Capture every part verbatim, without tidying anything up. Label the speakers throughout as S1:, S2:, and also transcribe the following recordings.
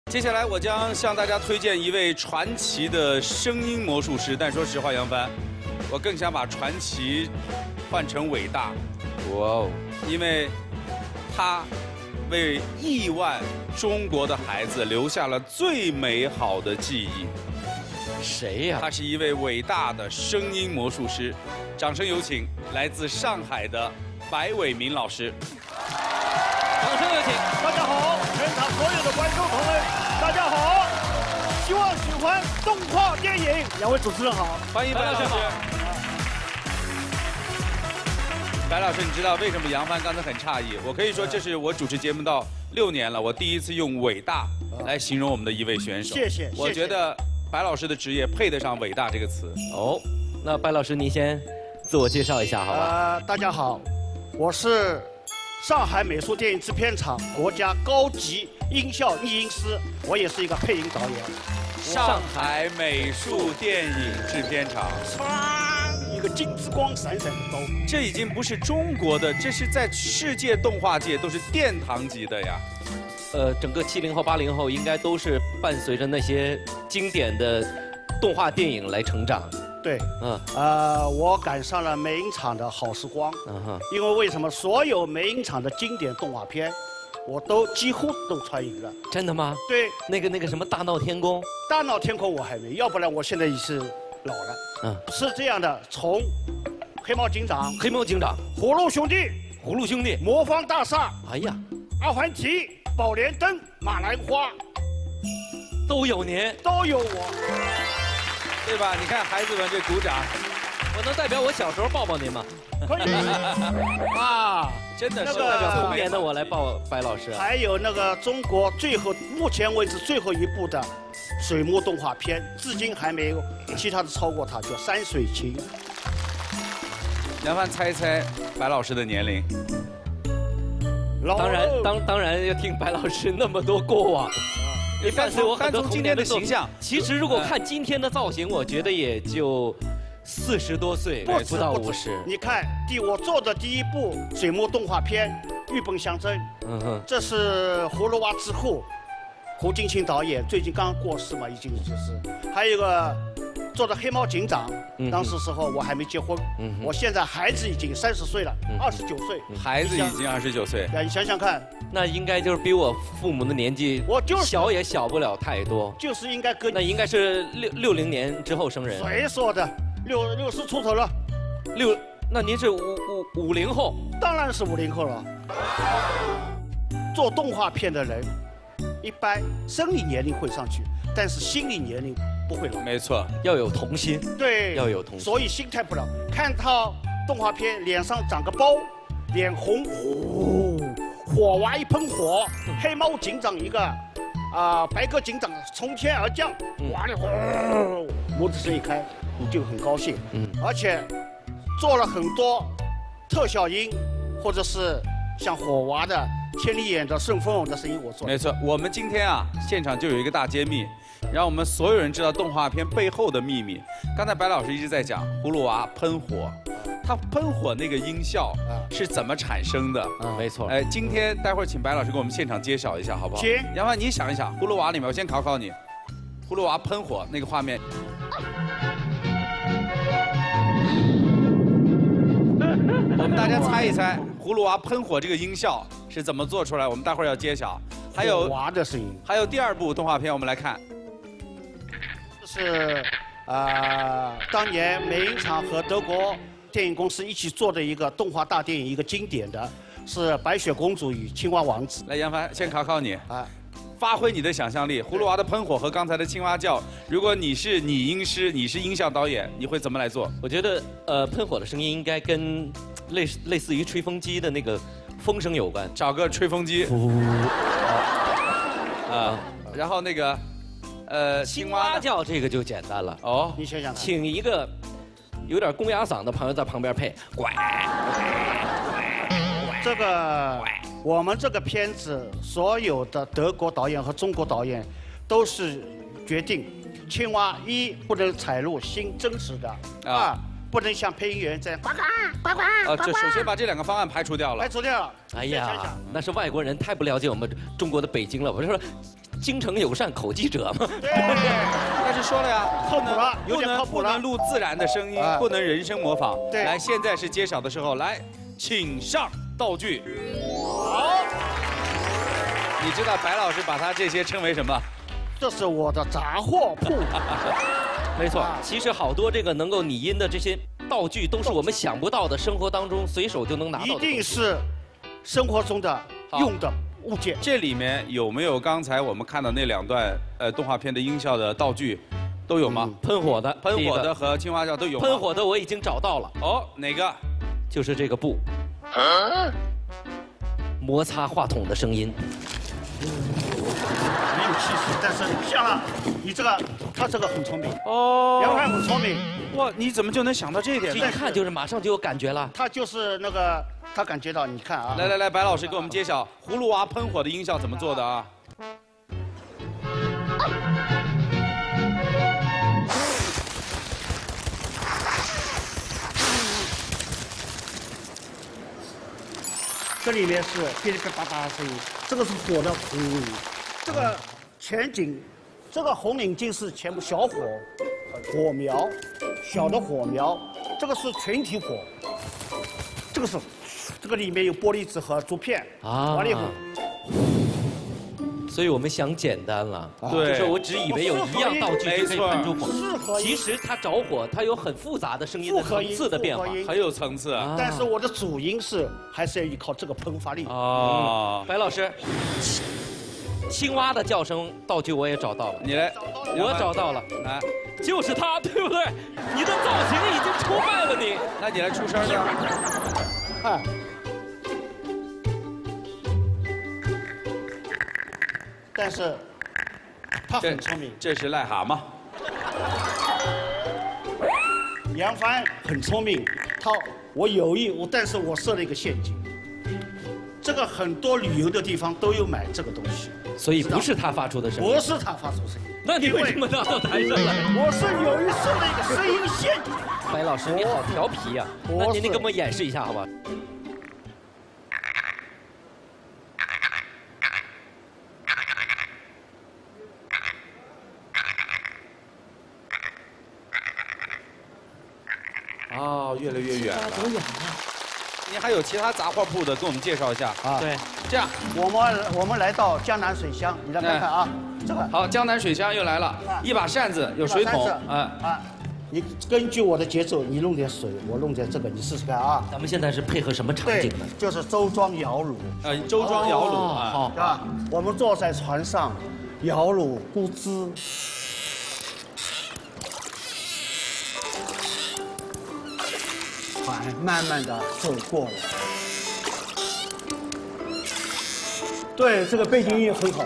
S1: 接下来我将向大家推荐一位传奇的声音魔术师，但说实话，杨帆，我更想把传奇换成伟大。哇哦！因为他为亿万中国的孩子留下了最美好的记忆。
S2: 谁呀？
S1: 他是一位伟大的声音魔术师，掌声有请来自上海的白伟民老师。
S2: 掌声有请！
S3: 大家好，全场所有的观众朋友们，大家好！希望喜欢动画电影。两位主持人好，
S1: 欢迎白老师。白老师，你知道为什么杨帆刚才很诧异？我可以说，这是我主持节目到六年了，我第一次用伟大来形容我们的一位选手。
S3: 谢谢。
S1: 我觉得白老师的职业配得上伟大这个词。
S2: 哦，那白老师您先自我介绍一下，好吧？
S3: 呃，大家好，我是上海美术电影制片厂国家高级音效译音师，我也是一个配音导演。
S1: 上海美术电影制片厂，
S3: 一个金之光闪闪的刀，
S1: 这已经不是中国的，这是在世界动画界都是殿堂级的呀。
S2: 呃，整个七零后、八零后应该都是伴随着那些经典的动画电影来成长。
S3: 对，
S2: 嗯，
S3: 呃，我赶上了美影厂的好时光。嗯哼，因为为什么所有美影厂的经典动画片，我都几乎都穿越了。
S2: 真的吗？
S3: 对，
S2: 那个那个什么大闹天宫，
S3: 大闹天宫我还没，要不然我现在也是老了。嗯，是这样的，从黑猫警长、
S2: 黑猫警长、
S3: 葫芦兄弟、
S2: 葫芦兄弟、
S3: 魔方大厦，
S2: 哎呀，
S3: 阿凡提、宝莲灯、马兰花，
S2: 都有您，
S3: 都有我。
S1: 对吧？你看孩子们这鼓掌，
S2: 我能代表我小时候抱抱您吗？
S3: 可以啊，
S1: 真的是
S3: 代
S2: 表童年的我来抱白老师。
S3: 还有那个中国最后目前为止最后一部的水墨动画片，至今还没有其他的超过它，叫《山水情》。
S1: 杨帆猜一猜白老师的年龄。
S2: 当然，当当然要听白老师那么多过往。你伴随我很多
S1: 今天的形象，
S2: 其实如果看今天的造型，我觉得也就四十多岁，不到五十。
S3: 你看，第我做的第一部水墨动画片《玉本乡镇》，嗯哼，这是葫芦娃之后，胡金铨导演最近刚过世嘛，已经就是。还有一个做的黑猫警长，当时时候我还没结婚，我现在孩子已经三十岁了，二十九岁，
S1: 孩子已经二十九岁，
S3: 你想想看。
S2: 那应该就是比我父母的年纪，
S3: 我就是
S2: 小也小不了太多，
S3: 就是应该跟
S2: 那应该是六六零年之后生人。
S3: 谁说的？六六十出头了，
S2: 六，那您是五五五零后？
S3: 当然是五零后了。做动画片的人，一般生理年龄会上去，但是心理年龄不会老。
S1: 没错，
S2: 要有童心。
S3: 对，
S2: 要有童心，
S3: 所以心态不老。看到动画片脸上长个包，脸红呼。火娃一喷火，黑猫警长一个，啊、呃，白鸽警长从天而降，哇的呼，拇指声一开，你就很高兴。嗯，而且做了很多特效音，或者是像火娃的、千里眼的顺风耳的声音，我做。
S1: 没错，我们今天啊，现场就有一个大揭秘，让我们所有人知道动画片背后的秘密。刚才白老师一直在讲葫芦娃喷火。它喷火那个音效是怎么产生的？
S2: 嗯，没错。
S1: 哎，今天待会儿请白老师给我们现场揭晓一下，好不好？
S3: 行。
S1: 杨帆，你想一想，葫芦娃里面，我先考考你，葫芦娃喷火那个画面，我们大家猜一猜，葫芦娃喷火这个音效是怎么做出来？我们待会儿要揭晓。还有
S3: 娃的声音。
S1: 还有第二部动画片，我们来看。
S3: 这是啊、呃，当年美影厂和德国电影公司一起做的一个动画大电影，一个经典的是《白雪公主与青蛙王子》。
S1: 来，杨帆，先考考你啊，发挥你的想象力。葫芦娃的喷火和刚才的青蛙叫，如果你是拟音师，你是音效导演，你会怎么来做？
S2: 我觉得，呃，喷火的声音应该跟类似类似于吹风机的那个风声有关，
S1: 找个吹风机。啊，然后那个，呃，
S2: 青蛙叫这个就简单了。
S1: 哦，
S3: 你想想，
S2: 请一个。有点公鸭嗓的朋友在旁边配，乖。
S3: 这个我们这个片子所有的德国导演和中国导演都是决定，青蛙一不能采录新真实的，二不能像配音员这样呱呱呱呱。
S1: 呃，这首先把这两个方案排除掉了。
S3: 排除掉了。
S2: 哎呀，那是外国人太不了解我们中国的北京了。我就说， 京城友善口技者嘛。
S3: 对，
S1: 但是说了呀，
S3: 靠谱了，有
S1: 不
S3: 点靠谱了
S1: 能不能。录自然的声音，
S3: 哎
S1: 不能人声模仿。
S3: 对
S1: 来，现在是揭晓的时候，来，请上道具。
S3: 好，
S1: 你知道白老师把他这些称为什么？
S3: 这是我的杂货铺。
S2: 没错
S3: 啊，
S2: 其实好多这个能够拟音的这些道具，都是我们想不到的，生活当中随手就能拿到的
S3: 一
S2: 东西。
S3: 定是生活中的用的物件。
S1: 这里面有没有刚才我们看到那两段呃动画片的音效的道具，都有吗？
S2: 喷火的，
S1: 喷
S2: 第一个
S1: 火的和青蛙叫都有吗。
S2: 喷火的我已经找到了，
S1: 哦，哪个？
S2: 就是这个布。摩擦话筒的声音。
S3: 没有气势，但是像了，你这个，他这个很聪明，
S1: 哦
S3: 杨帆很聪明，
S1: 哇，你怎么就能想到这一点呢？
S2: 这一看就是马上就有感觉了。
S3: 他就是那个，他感觉到，你看啊，
S1: 来来来，白老师给我们揭晓葫芦娃喷火的音效怎么做的啊？
S3: 这里面是噼里啪啦的声音，这个是火的呼，这个前景，这个红领巾是全部小火，火苗，小的火苗，这个是群体火，这个是，这个里面有玻璃纸和竹片，
S2: 啊
S3: 完了以后，
S2: 所以我们想简单了，
S1: 对
S2: 就是我只以为有一样道具就可以喷出火，
S3: 四合音，
S2: 其实它着火，它有很复杂的声音的层
S3: 复合音，
S2: 次的变化
S3: 复合音
S1: 很有层次啊。
S3: 但是我的主音是还是要依靠这个喷发力。
S1: 哦，
S2: 白老师，青蛙的叫声道具我也找到了，
S1: 你来，
S2: 我找到了，
S1: 来，
S2: 就是它，对不对？你的造型已经出卖了你。
S1: 那你来出声呢？
S3: 看，但是他很聪明，
S1: 这是癞蛤蟆。
S3: 杨帆很聪明，他我有意我，但是我设了一个陷阱。这个很多旅游的地方都有买这个东西，
S2: 所以不是他发出的声音，
S3: 不是他发出声音。
S2: 那你为什么拿到台上来？
S3: 我是有意设了一个声音陷阱。
S2: 白老师，你好调皮呀、
S3: 不
S2: 那您
S3: 是
S2: 给我们演示一下好吧？
S1: 哦，越来越远了。你还有其他杂货铺的，给我们介绍一下。
S3: 啊，
S2: 对，
S1: 这样，
S3: 我们我们来到江南水乡，你来看看啊，这个
S1: 好，江南水乡又来了，一把扇子，有水桶，啊，
S3: 啊，你根据我的节奏，你弄点水，我弄点这个，你试试看啊。
S2: 咱们现在是配合什么场
S3: 对
S2: 景呢？，
S3: 就是周庄摇橹，
S1: 呃，周庄摇橹
S2: 哦
S1: 啊。
S2: 好
S3: 是吧？我们坐在船上，摇橹咕滋，船慢慢的走过了。对，这个背景音乐很好。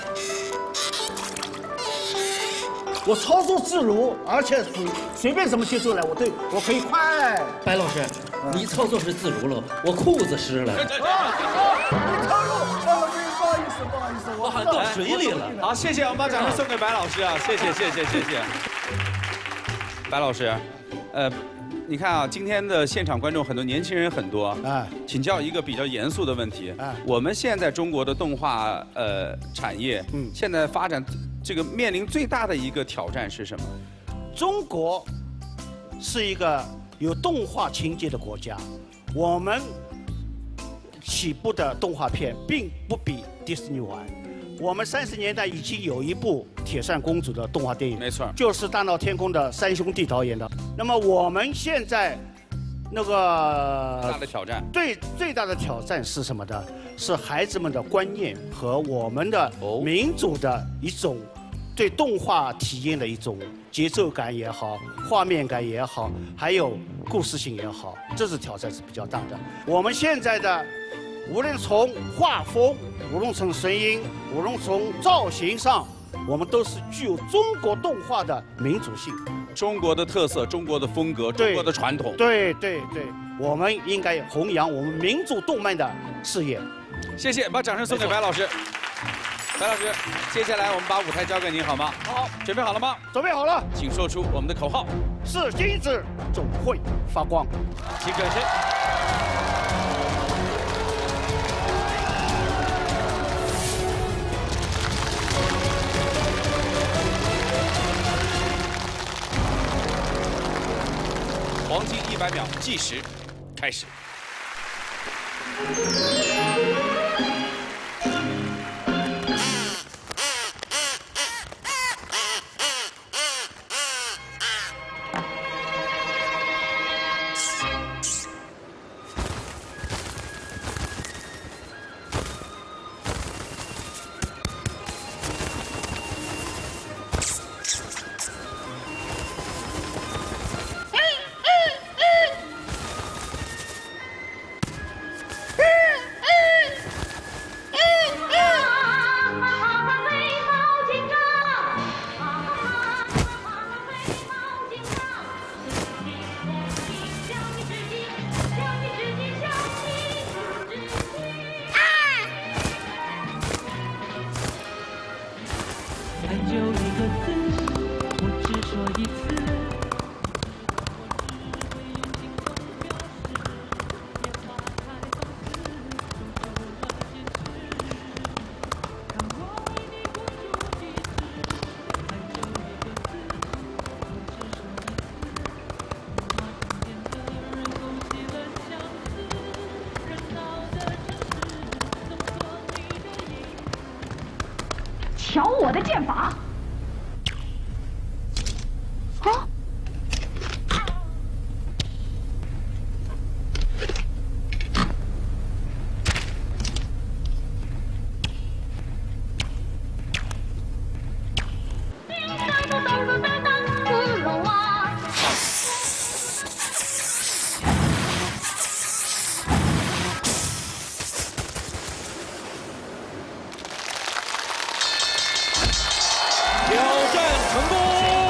S3: 我操作自如，而且随随便什么节奏来，我对我可以快。
S2: 白老师，你操作是自如了，我裤子湿了，
S3: 啊啊！你套路，哦，不好意思，不好意思，
S2: 我喊到水里了。
S1: 好，谢谢，我们把掌声送给白老师啊，谢谢，谢谢，谢谢。白老师，呃，你看啊，今天的现场观众很多年轻人很多，
S3: 哎，
S1: 请教一个比较严肃的问题。
S3: 哎
S1: 我们现在中国的动画呃产业，
S3: 嗯
S1: 现在发展这个面临最大的一个挑战是什么？
S3: 中国是一个有动画情节的国家，我们起步的动画片并不比迪士尼晚。我们三十年代已经有一部《铁扇公主》的动画电影，
S1: 没错
S3: 就是大闹天宫的三兄弟导演的。那么我们现在那个
S1: 大的挑战。
S3: 对最大的挑战是什么呢？是孩子们的观念和我们的
S2: 哦
S3: 民主的一种对动画体验的一种节奏感也好，画面感也好，还有故事性也好，这是挑战是比较大的。我们现在的无论从画风，无论从声音，无论从造型上，我们都是具有中国动画的民主性。
S1: 中国的特色、中国的风格、中
S3: 对
S1: 国的传统。
S3: 对对对，我们应该弘扬我们民主动漫的事业。
S1: 谢谢，把掌声送给白老师。白老师，接下来我们把舞台交给您好吗？
S3: 好，
S1: 准备好了吗？
S3: 准备好了，
S1: 请说出我们的口号，
S3: 是金子总会发光。
S1: 请转身。 百秒计时开始。
S4: 瞧我的剑法！啊！
S2: 挑战成功！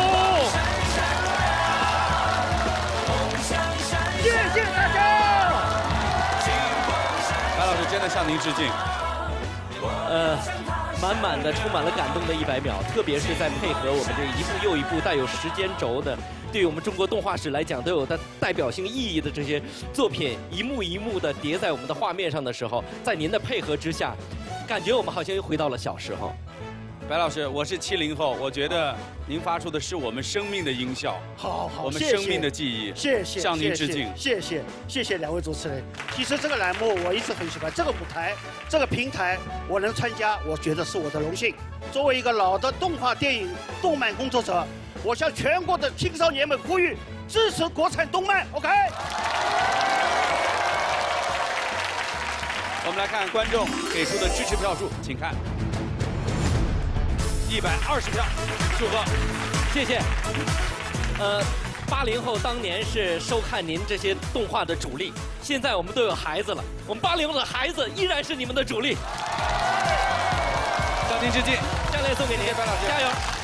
S3: 谢谢大家。
S1: 白老师真的向您致敬。
S2: 呃，满满的、充满了感动的一百秒，特别是在配合我们这一步又一步带有时间轴的，对于我们中国动画史来讲都有它代表性意义的这些作品，一幕一幕的叠在我们的画面上的时候，在您的配合之下，感觉我们好像又回到了小时候。
S1: 白老师，我是七零后，我觉得您发出的是我们生命的音效，
S3: 好好，
S1: 我们
S3: 谢谢
S1: 生命的记忆，
S3: 谢谢，
S1: 向您致敬。
S3: 谢谢，谢谢两位主持人。其实这个栏目我一直很喜欢，这个舞台、这个平台，我能参加，我觉得是我的荣幸。作为一个老的动画电影、动漫工作者，我向全国的青少年们呼吁，支持国产动漫。OK。
S1: 我们来看观众给出的支持票数，请看。一百二十票，祝贺，
S2: 谢谢。呃，八零后当年是收看您这些动画的主力，现在我们都有孩子了，我们八零后的孩子依然是你们的主力。
S1: 向您致敬，
S2: 项链送给您，
S1: 谢谢白老师，
S2: 加油。